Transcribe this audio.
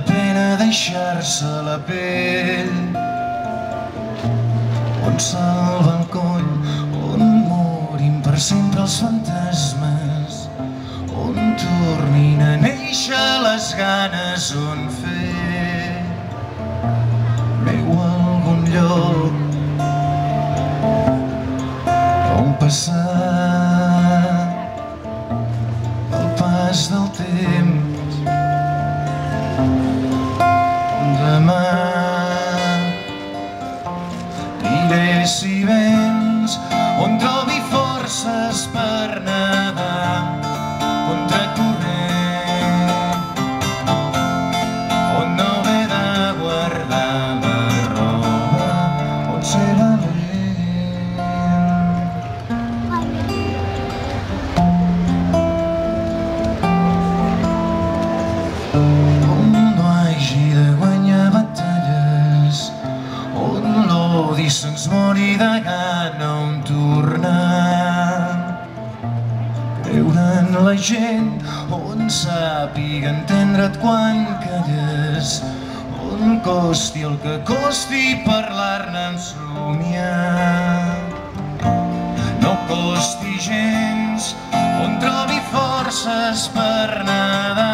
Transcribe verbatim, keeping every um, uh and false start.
pena deixar-se la pell, on salva el coll, on morim per sempre els fantasmes, on tornin a néixer les ganes, on fer meu algun lloc on passar el pas del temps, on demà diré si vens, on trobi forces per nedar contra corrent, on no haver de guardar la roba, on ser valent. On no hagi de guanyar batalles, on l'odi se'ns mori de gana, on tornar creure en la gent, on sàpiga entendre't quan calles, on costi el que costi parlar-ne en somiar, no costi gens, on trobi forces per nedar